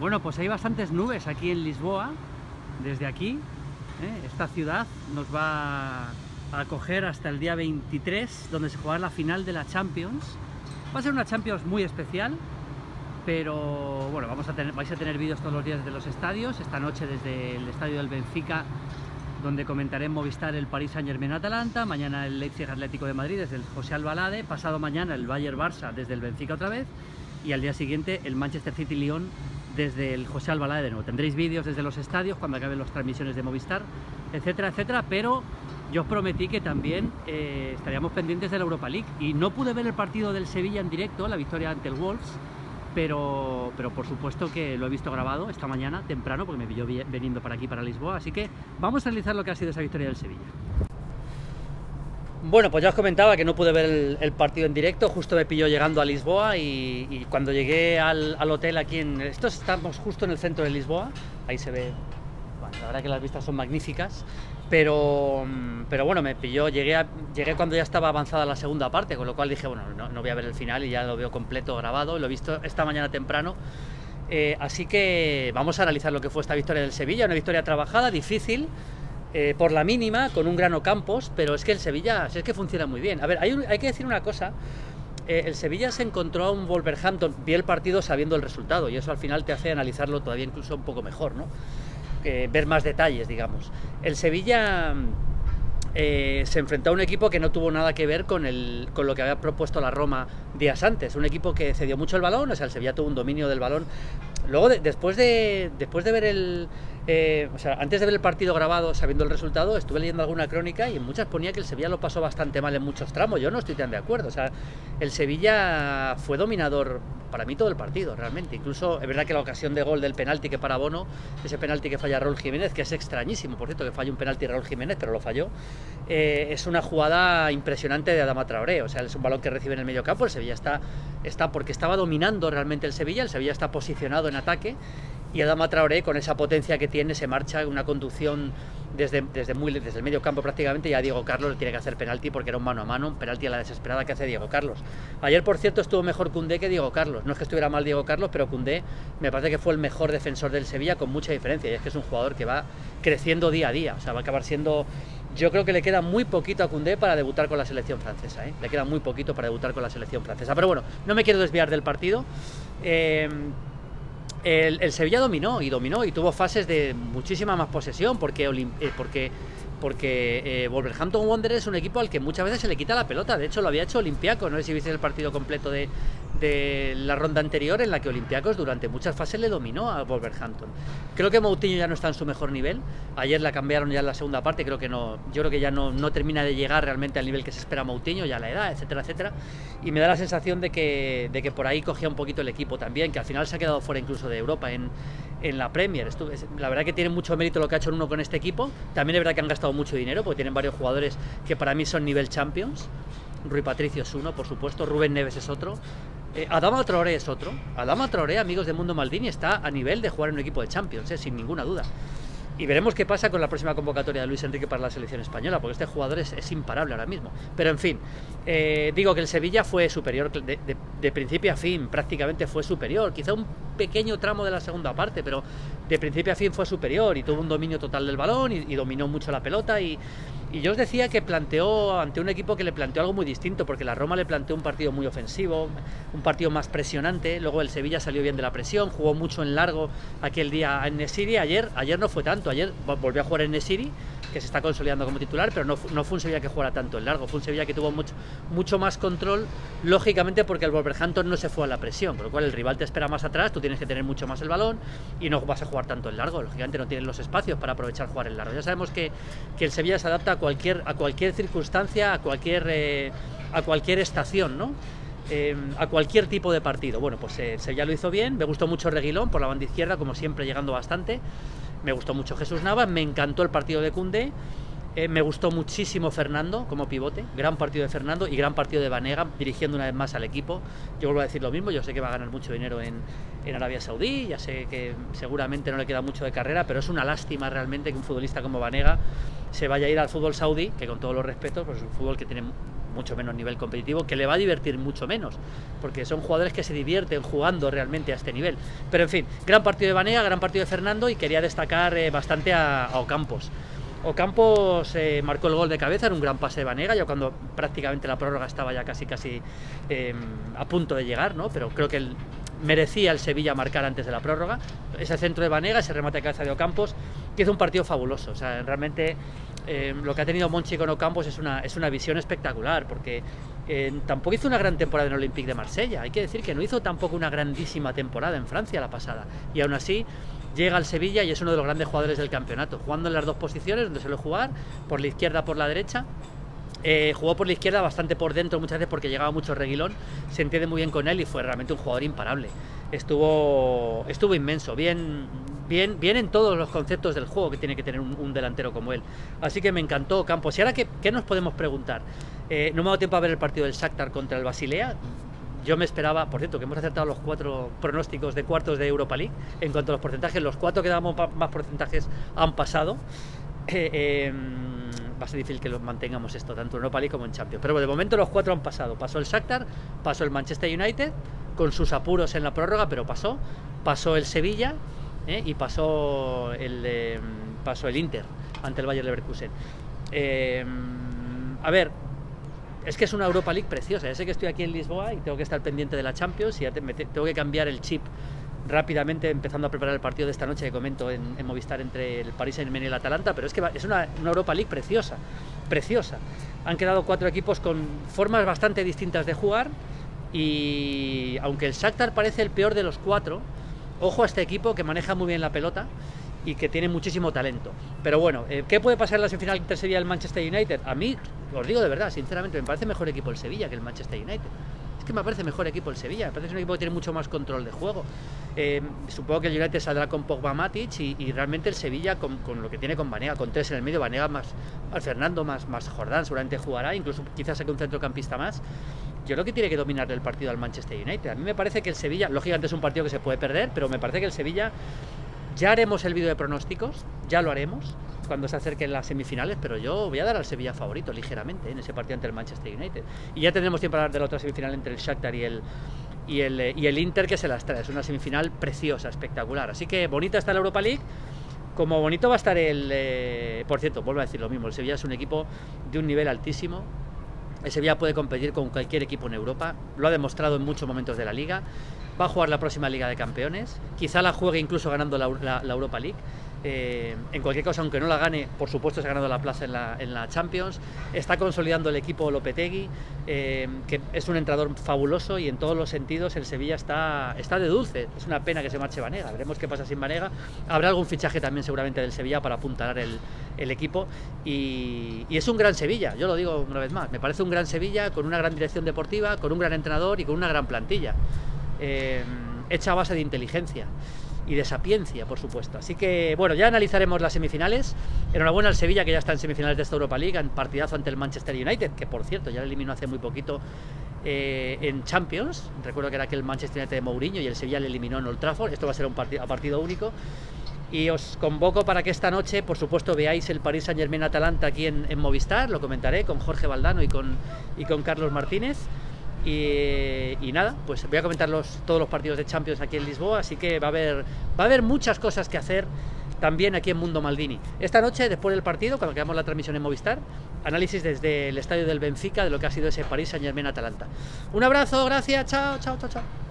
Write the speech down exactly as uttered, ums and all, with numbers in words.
Bueno, pues hay bastantes nubes aquí en Lisboa. Desde aquí, ¿eh? Esta ciudad nos va a acoger hasta el día veintitrés, donde se jugará la final de la Champions. Va a ser una Champions muy especial, pero bueno, vamos a tener, vais a tener vídeos todos los días desde los estadios. Esta noche desde el estadio del Benfica, donde comentaré en Movistar el Paris Saint-Germain-Atalanta, mañana el Leipzig Atlético de Madrid desde el José Albalade, pasado mañana el Bayern-Barça desde el Benfica otra vez, y al día siguiente el Manchester City-Lyon desde el José Albalade de nuevo. Tendréis vídeos desde los estadios cuando acaben las transmisiones de Movistar, etcétera, etcétera, pero yo os prometí que también eh, estaríamos pendientes de la Europa League, y no pude ver el partido del Sevilla en directo, la victoria ante el Wolves, pero, pero por supuesto que lo he visto grabado esta mañana temprano, porque me pilló veniendo para aquí, para Lisboa, así que vamos a analizar lo que ha sido esa victoria del Sevilla. Bueno, pues ya os comentaba que no pude ver el, el partido en directo, justo me pilló llegando a Lisboa, y, y cuando llegué al, al hotel aquí en... Esto estamos justo en el centro de Lisboa, ahí se ve, bueno, la verdad que las vistas son magníficas, pero, pero bueno, me pilló, llegué, a, llegué cuando ya estaba avanzada la segunda parte, con lo cual dije, bueno, no, no voy a ver el final y ya lo veo completo grabado, lo he visto esta mañana temprano, eh, así que vamos a analizar lo que fue esta victoria del Sevilla, una victoria trabajada, difícil, Eh, por la mínima, con un gran Ocampos, pero es que el Sevilla es que funciona muy bien. A ver, hay, un, hay que decir una cosa, eh, el Sevilla se encontró a un Wolverhampton, vi el partido sabiendo el resultado, y eso al final te hace analizarlo todavía incluso un poco mejor, ¿no? Eh, ver más detalles, digamos. El Sevilla eh, se enfrentó a un equipo que no tuvo nada que ver con, el, con lo que había propuesto la Roma días antes, un equipo que cedió mucho el balón, o sea, el Sevilla tuvo un dominio del balón. Luego, de, después, de, después de ver el... Eh, o sea, antes de ver el partido grabado, sabiendo el resultado, estuve leyendo alguna crónica y en muchas ponía que el Sevilla lo pasó bastante mal en muchos tramos. Yo no estoy tan de acuerdo. O sea, el Sevilla fue dominador para mí todo el partido, realmente. Incluso, es verdad que la ocasión de gol del penalti que para Bono, ese penalti que falla Raúl Jiménez, que es extrañísimo, por cierto, que falla un penalti Raúl Jiménez, pero lo falló, eh, es una jugada impresionante de Adama Traoré. O sea, es un balón que recibe en el medio campo. El Sevilla está, está porque estaba dominando realmente el Sevilla. El Sevilla está posicionado en ataque. Y Adama Traoré, con esa potencia que tiene, se marcha una conducción desde, desde, muy, desde el medio campo prácticamente, y a Diego Carlos le tiene que hacer penalti porque era un mano a mano, un penalti a la desesperada que hace Diego Carlos. Ayer, por cierto, estuvo mejor Koundé que Diego Carlos. No es que estuviera mal Diego Carlos, pero Koundé me parece que fue el mejor defensor del Sevilla con mucha diferencia, y es que es un jugador que va creciendo día a día, o sea, va a acabar siendo... Yo creo que le queda muy poquito a Koundé para debutar con la selección francesa, ¿eh? Le queda muy poquito para debutar con la selección francesa. Pero bueno, no me quiero desviar del partido. Eh... El, el Sevilla dominó y dominó y tuvo fases de muchísima más posesión, porque, eh, porque, porque eh, Wolverhampton Wanderers es un equipo al que muchas veces se le quita la pelota. De hecho, lo había hecho Olympiacos. No sé si viste el partido completo de, de la ronda anterior, en la que Olympiacos durante muchas fases le dominó a Wolverhampton. Creo que Moutinho ya no está en su mejor nivel. Ayer la cambiaron ya en la segunda parte. Creo que no, yo creo que ya no, no termina de llegar realmente al nivel que se espera Moutinho, ya la edad, etcétera, etcétera. Y me da la sensación de que, de que por ahí cogía un poquito el equipo también, que al final se ha quedado fuera incluso de Europa en, en la Premier. Estuve, la verdad que tiene mucho mérito lo que ha hecho uno con este equipo. También es verdad que han gastado mucho dinero, porque tienen varios jugadores que para mí son nivel Champions. Rui Patricio es uno, por supuesto. Rubén Neves es otro. Eh, Adama Traoré es otro. Adama Traoré, amigos de Mundo Maldini, está a nivel de jugar en un equipo de Champions, eh, sin ninguna duda. Y veremos qué pasa con la próxima convocatoria de Luis Enrique para la selección española, porque este jugador es, es imparable ahora mismo. Pero en fin, eh, digo que el Sevilla fue superior de, de, de principio a fin, prácticamente fue superior. Quizá un pequeño tramo de la segunda parte, pero de principio a fin fue superior y tuvo un dominio total del balón y, y dominó mucho la pelota. Y, y yo os decía que planteó ante un equipo que le planteó algo muy distinto, porque la Roma le planteó un partido muy ofensivo, un partido más presionante. Luego el Sevilla salió bien de la presión, jugó mucho en largo aquel día en Nesiri. Ayer, ayer no fue tanto. Ayer volvió a jugar en Nesiri, que se está consolidando como titular, pero no, no fue un Sevilla que jugara tanto en largo, fue un Sevilla que tuvo mucho, mucho más control, lógicamente porque el Wolverhampton no se fue a la presión, con lo cual el rival te espera más atrás, tú tienes que tener mucho más el balón y no vas a jugar tanto en largo, lógicamente no tienes los espacios para aprovechar jugar en largo. Ya sabemos que, que el Sevilla se adapta a cualquier, a cualquier circunstancia, a cualquier, eh, a cualquier estación, ¿no? Eh, a cualquier tipo de partido. Bueno, pues eh, Sevilla lo hizo bien, me gustó mucho Reguilón por la banda izquierda, como siempre, llegando bastante. Me gustó mucho Jesús Navas, me encantó el partido de Koundé, eh, me gustó muchísimo Fernando como pivote, gran partido de Fernando y gran partido de Banega, dirigiendo una vez más al equipo. Yo vuelvo a decir lo mismo, yo sé que va a ganar mucho dinero en, en Arabia Saudí, ya sé que seguramente no le queda mucho de carrera, pero es una lástima realmente que un futbolista como Banega se vaya a ir al fútbol saudí, que con todos los respetos, pues es un fútbol que tiene mucho menos nivel competitivo, que le va a divertir mucho menos, porque son jugadores que se divierten jugando realmente a este nivel. Pero en fin, gran partido de Banega, gran partido de Fernando, y quería destacar eh, bastante a, a Ocampos. Ocampos eh, marcó el gol de cabeza en un gran pase de Banega, ya cuando prácticamente la prórroga estaba ya casi casi eh, a punto de llegar, ¿no? Pero creo que el, merecía el Sevilla marcar antes de la prórroga. Ese centro de Banega, ese remate de cabeza de Ocampos, que hizo un partido fabuloso. O sea, realmente eh, lo que ha tenido Monchi con Ocampos es una, es una visión espectacular, porque eh, tampoco hizo una gran temporada en el Olympique de Marsella. Hay que decir que no hizo tampoco una grandísima temporada en Francia la pasada, y aún así llega al Sevilla y es uno de los grandes jugadores del campeonato, jugando en las dos posiciones donde suele jugar, por la izquierda, por la derecha. Eh, jugó por la izquierda bastante por dentro muchas veces porque llegaba mucho Reguilón, se entiende muy bien con él y fue realmente un jugador imparable. Estuvo, estuvo inmenso, bien, bien, bien en todos los conceptos del juego que tiene que tener un, un delantero como él. Así que me encantó Campos. Y ahora, ¿qué, qué nos podemos preguntar? Eh, no me ha dado tiempo a ver el partido del Shakhtar contra el Basilea. Yo me esperaba, por cierto, que hemos acertado los cuatro pronósticos de cuartos de Europa League. En cuanto a los porcentajes, los cuatro que dábamos más porcentajes han pasado. Eh, eh, va a ser difícil que los mantengamos esto tanto en Europa League como en Champions, pero de momento los cuatro han pasado. Pasó el Shakhtar, pasó el Manchester United con sus apuros en la prórroga, pero pasó. Pasó el Sevilla eh, y pasó el eh, pasó el Inter ante el Bayer Leverkusen. Eh, a ver, es que es una Europa League preciosa. Ya sé que estoy aquí en Lisboa y tengo que estar pendiente de la Champions y ya te, me, tengo que cambiar el chip rápidamente, empezando a preparar el partido de esta noche que comento en, en Movistar entre el Paris Saint-Germain y el Atalanta, pero es que es una, una Europa League preciosa, preciosa. Han quedado cuatro equipos con formas bastante distintas de jugar y aunque el Shakhtar parece el peor de los cuatro, ojo a este equipo que maneja muy bien la pelota y que tiene muchísimo talento. Pero bueno, eh, ¿qué puede pasar en la semifinal entre Sevilla y el Manchester United? A mí, os digo de verdad, sinceramente, me parece mejor equipo el Sevilla que el Manchester United. Es que me parece mejor equipo el Sevilla, me parece que es un equipo que tiene mucho más control de juego. Eh, supongo que el United saldrá con Pogba, Matic y, y realmente el Sevilla con, con lo que tiene con Banega, con tres en el medio, Banega más, más Fernando, más, más Jordán, seguramente jugará, incluso quizás saque un centrocampista más. Yo creo que tiene que dominar el partido al Manchester United. A mí me parece que el Sevilla, lógicamente es un partido que se puede perder, pero me parece que el Sevilla, ya haremos el vídeo de pronósticos, ya lo haremos cuando se acerquen las semifinales, pero yo voy a dar al Sevilla favorito ligeramente en ese partido ante el Manchester United. Y ya tendremos tiempo para hablar de la otra semifinal entre el Shakhtar y el, y el, y el Inter, que se las trae. Es una semifinal preciosa, espectacular. Así que bonita está la Europa League, como bonito va a estar el... Eh, por cierto, vuelvo a decir lo mismo, el Sevilla es un equipo de un nivel altísimo. El Sevilla puede competir con cualquier equipo en Europa, lo ha demostrado en muchos momentos de la Liga. Va a jugar la próxima Liga de Campeones, quizá la juegue incluso ganando la, la, la Europa League. Eh, en cualquier caso, aunque no la gane, por supuesto se ha ganado la plaza en la, en la Champions. Está consolidando el equipo Lopetegui, eh, que es un entrenador fabuloso y en todos los sentidos el Sevilla está, está de dulce. Es una pena que se marche Banega, veremos qué pasa sin Banega. Habrá algún fichaje también seguramente del Sevilla para apuntalar el, el equipo y, y es un gran Sevilla, yo lo digo una vez más, me parece un gran Sevilla con una gran dirección deportiva, con un gran entrenador y con una gran plantilla, eh, hecha a base de inteligencia y de sapiencia, por supuesto. Así que, bueno, ya analizaremos las semifinales. Enhorabuena al Sevilla, que ya está en semifinales de esta Europa League, en partidazo ante el Manchester United, que por cierto ya le eliminó hace muy poquito eh, en Champions. Recuerdo que era aquel Manchester United de Mourinho y el Sevilla le eliminó en Old Trafford. Esto va a ser un partido, a partido único. Y os convoco para que esta noche, por supuesto, veáis el Paris Saint-Germain Atalanta aquí en, en Movistar. Lo comentaré con Jorge Valdano y con, y con Carlos Martínez. Y, y nada, pues voy a comentar los, todos los partidos de Champions aquí en Lisboa, así que va a haber, va a haber muchas cosas que hacer también aquí en Mundo Maldini. Esta noche, después del partido, cuando acabamos la transmisión en Movistar, análisis desde el estadio del Benfica de lo que ha sido ese Paris Saint-Germain Atalanta. Un abrazo, gracias, chao, chao, chao, chao.